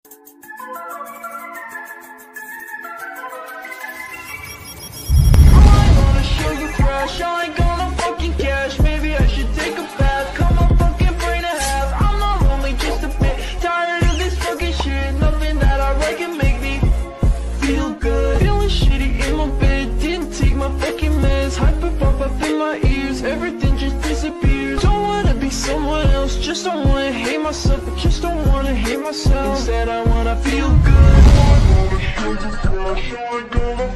Crash, I ain't gonna fucking cash. Maybe I should take a bath, cut my fucking brain in half. I'm not lonely, just a bit tired of this fucking shit. Nothing that I write can make me feel good. Feeling shitty in my bed, didn't take my fucking meds. Hyper pop up in my ears, everything just disappears. Don't wanna be someone else, just don't wanna hate myself. I just don't wanna hate myself. Instead I wanna feel good. I wanna feel the crash, I ain't gonna